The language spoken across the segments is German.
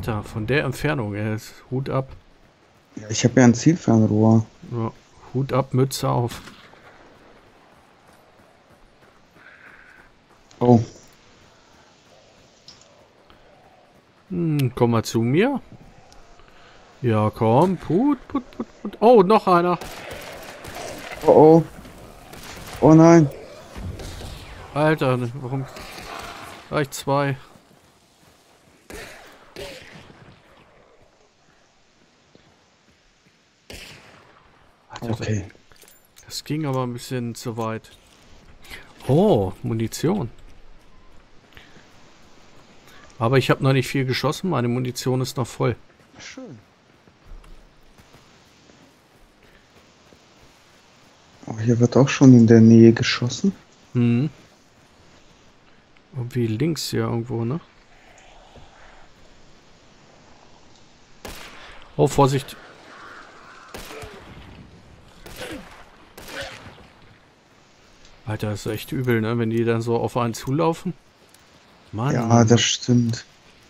Alter, von der Entfernung, ey, Hut ab. Ja, ich habe ja ein Zielfernrohr. Ja, Hut ab, Mütze auf. Oh, Komm mal zu mir. Ja, komm. Put, put, put, put. Oh, noch einer. oh, oh. Oh nein. Alter, warum gleich zwei? Alter, Okay. das ging aber ein bisschen zu weit. Oh, Munition. Aber ich habe noch nicht viel geschossen. Meine Munition ist noch voll. Schön. Oh, hier wird auch schon in der Nähe geschossen. Hm. Irgendwie links hier irgendwo, ne? Oh, Vorsicht. Alter, das ist echt übel, ne? Wenn die dann so auf einen zulaufen. Mann, Ja, Mann, das Mann. stimmt.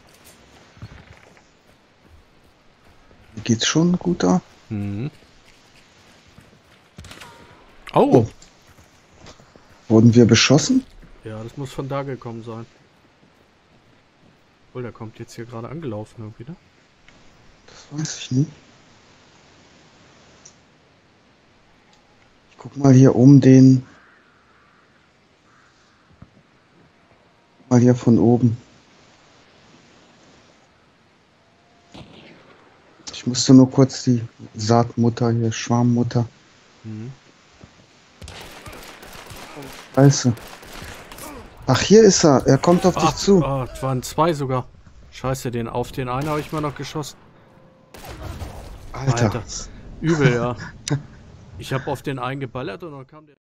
Mir geht's schon gut da? Mhm. Oh, Oh! wurden wir beschossen? Ja, das muss von da gekommen sein. Oh, der kommt jetzt hier gerade angelaufen irgendwie, ne? Das weiß ich nicht. Ich guck mal hier um den. Mal hier von oben. Ich musste nur kurz die Saatmutter hier, Schwarmmutter. Mhm. Scheiße. Ach, hier ist er. Er kommt auf dich Ach, zu. es waren zwei sogar. Scheiße, auf den einen habe ich mal noch geschossen. Alter. Alter, übel, ja. Ich habe auf den einen geballert und dann kam der...